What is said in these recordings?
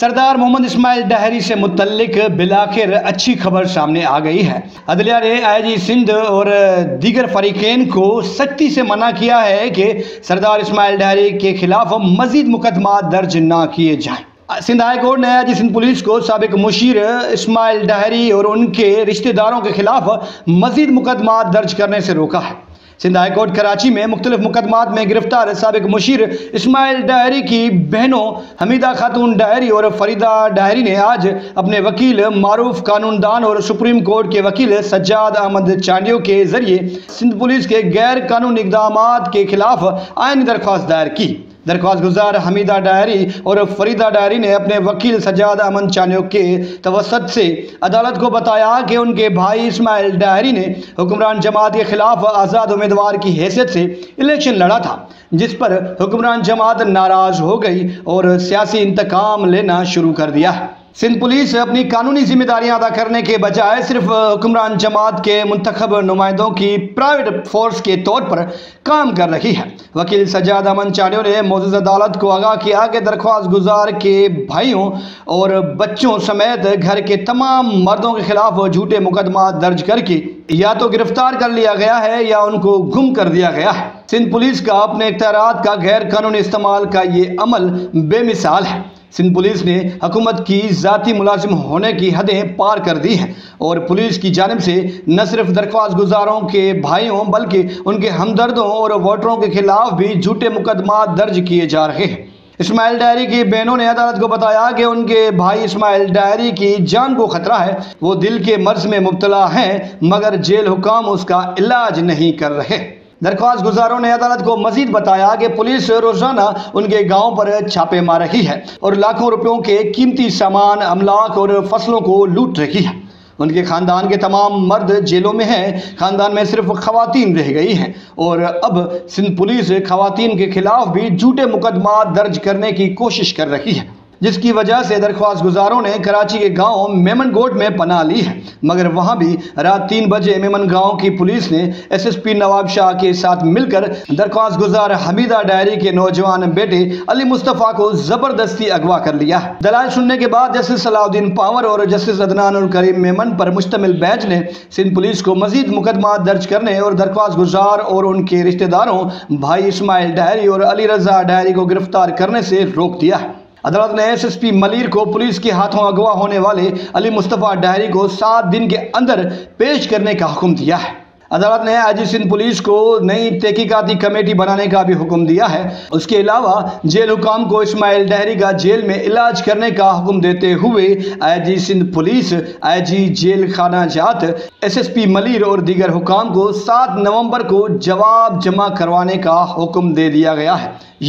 سردار محمد اسماعیل ڈہری سے متعلق بالآخر اچھی خبر سامنے آ گئی ہے۔ عدلیہ نے آئی جی سندھ اور دیگر فریقین کو سختی سے منع کیا ہے کہ سردار اسماعیل ڈہری کے خلاف مزید مقدمات درج نہ کیے جائیں۔ سندھ ہائی کورٹ نے آئی جی سندھ پولیس کو سابق مشیر اسماعیل ڈہری اور ان کے رشتہ داروں کے خلاف مزید مقدمات درج کرنے سے روکا ہے۔ سندھ ہائی کورٹ کراچی میں مختلف مقدمات میں گرفتار سابق مشیر اسماعیل ڈہری کی بہنوں حمیدہ خاتون ڈہری اور فریدہ ڈہری نے آج اپنے وکیل معروف قانون دان اور سپریم کورٹ کے وکیل سجاد احمد چانڈیو کے ذریعے سندھ پولیس کے غیر قانونی اقدامات کے خلاف آئینی درخواست دائر کی۔ درخواست گزار حمیدہ ڈہری اور فریدہ ڈہری نے اپنے وکیل سجاد احمد چانڈیو کے توسط سے عدالت کو بتایا کہ ان کے بھائی اسماعیل ڈہری نے حکمران جماعت کے خلاف آزاد امیدوار کی حیثیت سے الیکشن لڑا تھا، جس پر حکمران جماعت ناراض ہو گئی اور سیاسی انتقام لینا شروع کر دیا ہے۔ سندھ پولیس اپنی قانونی ذمہ داریاں ادا کرنے کے بجائے صرف حکمران جماعت کے منتخب نمائندوں کی پرائیویٹ فورس کے طور پر کام کر رہی ہے۔ وکیل سجاد احمد چانڈیو نے معزز عدالت کو آگاہ کیا کہ درخواست گزار کے بھائیوں اور بچوں سمیت گھر کے تمام مردوں کے خلاف جھوٹے مقدمات درج کر کے یا تو گرفتار کر لیا گیا ہے یا ان کو گم کر دیا گیا ہے۔ سندھ پولیس کا اپنے اختیارات کا غیر قانونی استعمال کا یہ عمل بے مثال ہے۔ سندھ پولیس نے حکومت کی ذاتی ملازم ہونے کی حدیں پار کر دی ہیں اور پولیس کی جانب سے نہ صرف درخواست گزاروں کے بھائیوں بلکہ ان کے ہمدردوں اور ووٹروں کے خلاف بھی جھوٹے مقدمات درج کیے جا رہے ہیں۔ اسماعیل ڈہری کی بہنوں نے عدالت کو بتایا کہ ان کے بھائی اسماعیل ڈہری کی جان کو خطرہ ہے، وہ دل کے مرض میں مبتلا ہیں مگر جیل حکام اس کا علاج نہیں کر رہے۔ درخواست گزاروں نے عدالت کو مزید بتایا کہ پولیس روزانہ ان کے گاؤں پر چھاپے مار رہی ہے اور لاکھوں روپیوں کے قیمتی سامان، املاک اور فصلوں کو لوٹ رہی ہے۔ ان کے خاندان کے تمام مرد جیلوں میں ہیں، خاندان میں صرف خواتین رہ گئی ہیں اور اب سندھ پولیس خواتین کے خلاف بھی جھوٹے مقدمات درج کرنے کی کوشش کر رہی ہے، جس کی وجہ سے درخواست گزاروں نے کراچی کے گاؤں میمن گوٹ میں پناہ لی ہے، مگر وہاں بھی رات 3 بجے میمن گاؤں کی پولیس نے ایس ایس پی نواب شاہ کے ساتھ مل کر درخواست گزار حمیدہ ڈہری کے نوجوان بیٹے علی مصطفیٰ کو زبردستی اغوا کر لیا ہے۔ دلائل سننے کے بعد جسٹس صلاح الدین پاور اور جسٹس عدنان الکریم میمن پر مشتمل بینچ نے سندھ پولیس کو مزید مقدمات درج کرنے اور درخواست گزار اور ان کے رشتہ داروں بھائی اسماعیل ڈہری اور علی رضا ڈہری کو گرفتار کرنے سے روک دیا ہے۔ عدالت نے ایس ایس پی ملیر کو پولیس کے ہاتھوں اغوا ہونے والے علی مصطفیٰ ڈہری کو 7 دن کے اندر پیش کرنے کا حکم دیا ہے۔ عدالت نے آئی جی سندھ پولیس کو نئی تحقیقاتی کمیٹی بنانے کا بھی حکم دیا ہے۔ اس کے علاوہ جیل حکام کو اسماعیل ڈہری کا جیل میں علاج کرنے کا حکم دیتے ہوئے I G Sindh police, I G jail خانہ جات، ایس ایس پی ملیر اور دیگر حکام کو 7 نومبر کو جواب جمع کروانے کا حکم دے دیا گیا ہے۔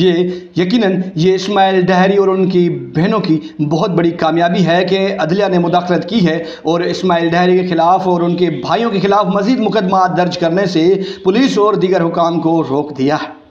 یقیناً یہ اسماعیل ڈہری اور ان کی بہنوں کی بہت بڑی کامیابی ہے کہ عدلیہ نے مداخلت کی ہے اور اسماعیل ڈہری کے خلاف اور ان کے بھائیوں کے خلاف مزید مقدمات درج کرنے سے پولیس اور دیگر حکام کو روک دیا ہے۔